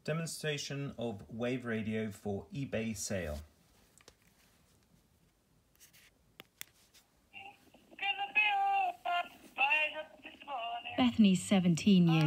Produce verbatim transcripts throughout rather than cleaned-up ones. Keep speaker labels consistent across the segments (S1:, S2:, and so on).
S1: Demonstration of wave radio for eBay sale.
S2: Bethany's seventeen years.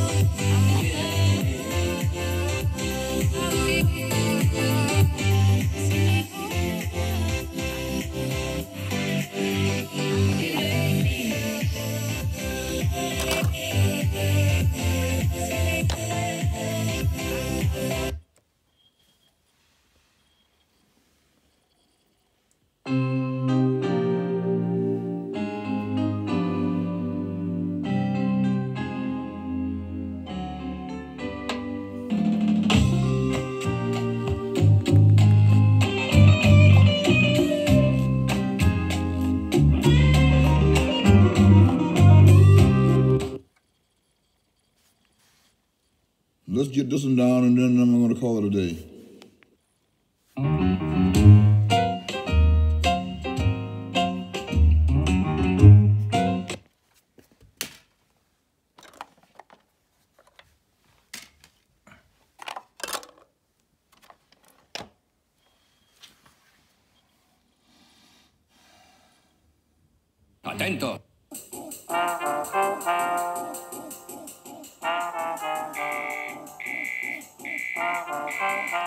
S3: Let's get this one down and then I'm going to call it a day.
S4: Atento.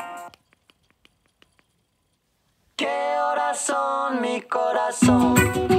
S5: ¿Qué horas son, mi corazón?